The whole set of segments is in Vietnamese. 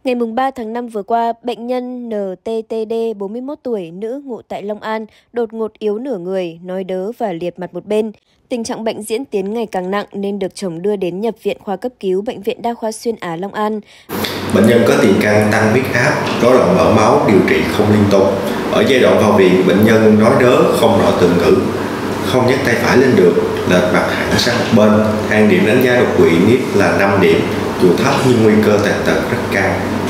Ngày 3 tháng 5 vừa qua, bệnh nhân NTTD 41 tuổi, nữ ngụ tại Long An, đột ngột yếu nửa người, nói đớ và liệt mặt một bên. Tình trạng bệnh diễn tiến ngày càng nặng nên được chồng đưa đến nhập viện khoa cấp cứu Bệnh viện Đa khoa Xuyên Á Long An. Bệnh nhân có tiền căn tăng huyết áp, rối loạn mỡ máu, điều trị không liên tục. Ở giai đoạn vào viện, bệnh nhân nói đớ, không rõ từ ngữ, không nhấc tay phải lên được, lệch mặt hẳn sang một bên. Thang điểm đánh giá đột quỵ NIT là 5 điểm, dù thấp nhưng nguy cơ tàn tật rất cao.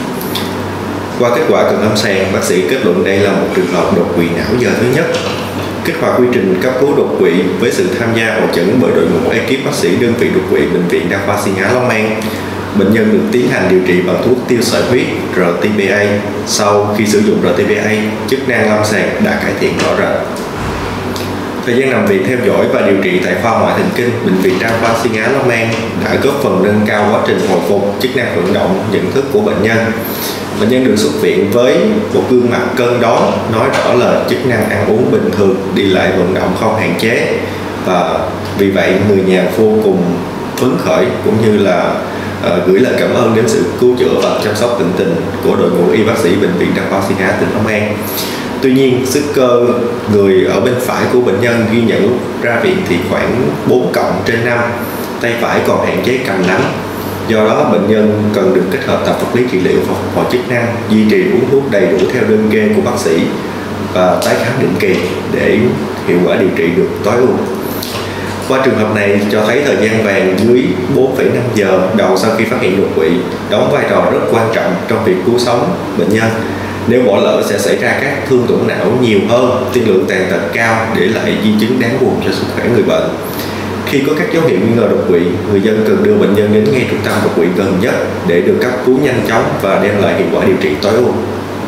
Qua kết quả cận lâm sàng, bác sĩ kết luận đây là một trường hợp đột quỵ não giờ thứ nhất. Kích hoạt quy trình cấp cứu đột quỵ với sự tham gia hội chẩn bởi đội ngũ ekip bác sĩ đơn vị đột quỵ Bệnh viện Đa khoa Xuyên Á Long An. Bệnh nhân được tiến hành điều trị bằng thuốc tiêu sợi huyết RTPA. Sau khi sử dụng RTPA, chức năng lâm sàng đã cải thiện rõ rệt. Thời gian nằm viện theo dõi và điều trị tại khoa ngoại thần kinh Bệnh viện Đa khoa Xuyên Á Long An đã góp phần nâng cao quá trình hồi phục, chức năng vận động, nhận thức của bệnh nhân. Bệnh nhân được xuất viện với một gương mặt cân đối, nói rõ là chức năng ăn uống bình thường, đi lại vận động không hạn chế, và vì vậy người nhà vô cùng phấn khởi cũng như là gửi lời cảm ơn đến sự cứu chữa và chăm sóc tận tình của đội ngũ y bác sĩ Bệnh viện Đa khoa Xuyên Á tỉnh Long An. Tuy nhiên, sức cơ người ở bên phải của bệnh nhân ghi nhận lúc ra viện thì khoảng 4+5, tay phải còn hạn chế cầm nắm. Do đó, bệnh nhân cần được kết hợp tập vật lý trị liệu và phục hồi chức năng, duy trì uống thuốc đầy đủ theo đơn kê của bác sĩ và tái khám định kỳ để hiệu quả điều trị được tối ưu. Qua trường hợp này cho thấy thời gian vàng dưới 4,5 giờ đầu sau khi phát hiện đột quỵ đóng vai trò rất quan trọng trong việc cứu sống bệnh nhân. Nếu bỏ lỡ sẽ xảy ra các thương tổn não nhiều hơn, tiên lượng tàn tật cao, để lại di chứng đáng buồn cho sức khỏe người bệnh. Khi có các dấu hiệu nghi ngờ đột quỵ, người dân cần đưa bệnh nhân đến ngay trung tâm đột quỵ gần nhất để được cấp cứu nhanh chóng và đem lại hiệu quả điều trị tối ưu.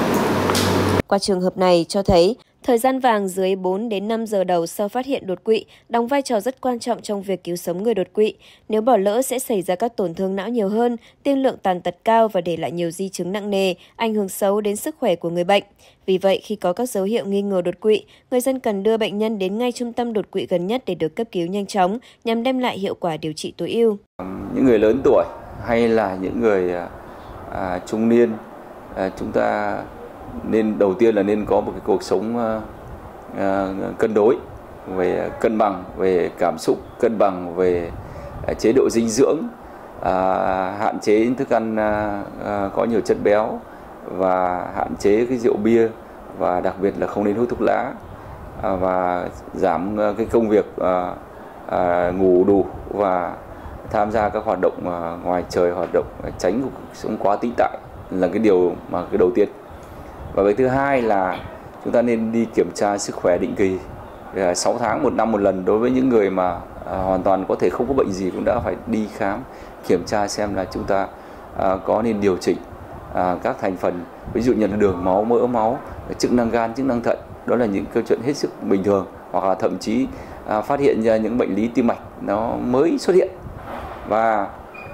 Qua trường hợp này cho thấy, thời gian vàng dưới 4 đến 5 giờ đầu sau phát hiện đột quỵ đóng vai trò rất quan trọng trong việc cứu sống người đột quỵ. Nếu bỏ lỡ sẽ xảy ra các tổn thương não nhiều hơn, tiên lượng tàn tật cao và để lại nhiều di chứng nặng nề, ảnh hưởng xấu đến sức khỏe của người bệnh. Vì vậy, khi có các dấu hiệu nghi ngờ đột quỵ, người dân cần đưa bệnh nhân đến ngay trung tâm đột quỵ gần nhất để được cấp cứu nhanh chóng nhằm đem lại hiệu quả điều trị tối ưu. Những người lớn tuổi hay là những người trung niên, chúng ta đầu tiên là nên có một cái cuộc sống cân đối, về cân bằng về cảm xúc, cân bằng về chế độ dinh dưỡng, hạn chế những thức ăn có nhiều chất béo và hạn chế cái rượu bia, và đặc biệt là không nên hút thuốc lá, và giảm cái công việc ngủ đủ và tham gia các hoạt động ngoài trời, hoạt động tránh cuộc sống quá tĩnh tại là cái điều mà cái đầu tiên. Và cái thứ hai là chúng ta nên đi kiểm tra sức khỏe định kỳ 6 tháng, 1 năm một lần. Đối với những người mà hoàn toàn có thể không có bệnh gì cũng đã phải đi khám, kiểm tra xem là chúng ta có nên điều chỉnh các thành phần, ví dụ như là đường máu, mỡ máu, chức năng gan, chức năng thận. Đó là những câu chuyện hết sức bình thường, hoặc là thậm chí phát hiện ra những bệnh lý tim mạch nó mới xuất hiện. Và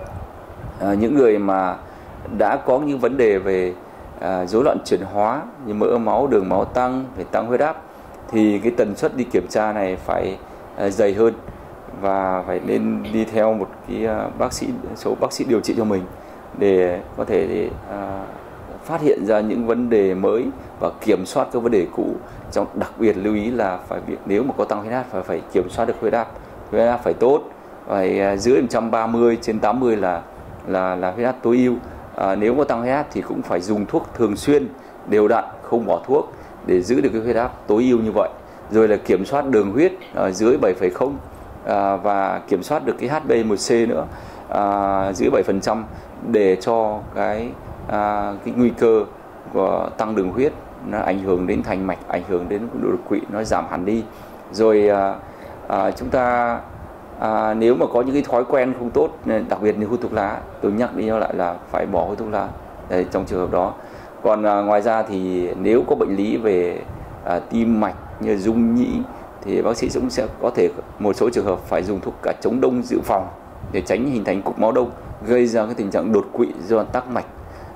những người mà đã có những vấn đề về rối loạn chuyển hóa như mỡ máu, đường máu tăng, phải tăng huyết áp, thì cái tần suất đi kiểm tra này phải dày hơn và phải nên đi theo một cái số bác sĩ điều trị cho mình để có thể phát hiện ra những vấn đề mới và kiểm soát các vấn đề cũ. Trong đặc biệt lưu ý là nếu mà có tăng huyết áp phải kiểm soát được huyết áp phải tốt, phải dưới 130/80 là huyết áp tối ưu. Nếu có tăng huyết áp thì cũng phải dùng thuốc thường xuyên, đều đặn, không bỏ thuốc để giữ được cái huyết áp tối ưu như vậy. Rồi là kiểm soát đường huyết dưới 7,0 và kiểm soát được cái HbA1c nữa dưới 7% để cho cái nguy cơ của tăng đường huyết nó ảnh hưởng đến thành mạch, ảnh hưởng đến đột quỵ nó giảm hẳn đi. Rồi chúng ta nếu mà có những cái thói quen không tốt, đặc biệt như hút thuốc lá, tôi nhắc đi lại là phải bỏ hút thuốc lá trong trường hợp đó. Còn ngoài ra thì nếu có bệnh lý về tim mạch như rung nhĩ thì bác sĩ cũng sẽ có thể một số trường hợp phải dùng thuốc cả chống đông dự phòng để tránh hình thành cục máu đông gây ra cái tình trạng đột quỵ do tắc mạch.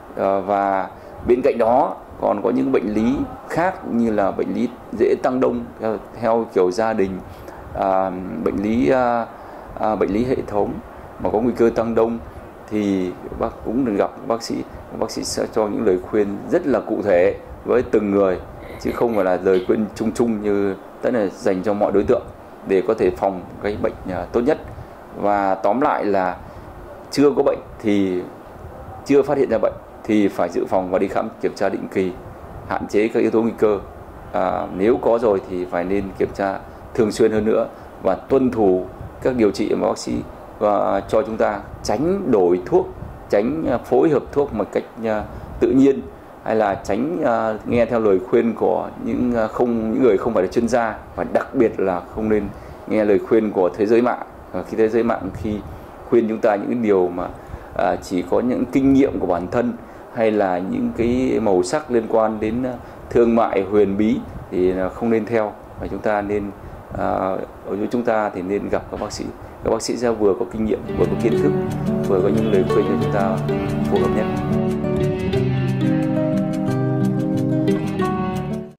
Và bên cạnh đó còn có những bệnh lý khác như là bệnh lý dễ tăng đông theo kiểu gia đình, bệnh lý hệ thống mà có nguy cơ tăng đông, thì bác cũng đừng gặp bác sĩ sẽ cho những lời khuyên rất là cụ thể với từng người, chứ không phải là lời khuyên chung chung như tất là dành cho mọi đối tượng để có thể phòng cái bệnh tốt nhất. Và tóm lại là chưa có bệnh thì chưa phát hiện ra bệnh thì phải dự phòng và đi khám kiểm tra định kỳ, hạn chế các yếu tố nguy cơ. Nếu có rồi thì phải nên kiểm tra thường xuyên hơn nữa và tuân thủ các điều trị mà bác sĩ cho chúng ta, tránh đổi thuốc, tránh phối hợp thuốc một cách tự nhiên, hay là tránh nghe theo lời khuyên của những người không phải là chuyên gia, và đặc biệt là không nên nghe lời khuyên của thế giới mạng. Khi thế giới mạng khi khuyên chúng ta những điều mà chỉ có những kinh nghiệm của bản thân hay là những cái màu sắc liên quan đến thương mại huyền bí thì không nên theo, và chúng ta nên ở chỗ chúng ta thì nên gặp các bác sĩ. Các bác sĩ sẽ vừa có kinh nghiệm, vừa có kiến thức, vừa có những lời khuyên cho chúng ta phù hợp nhất.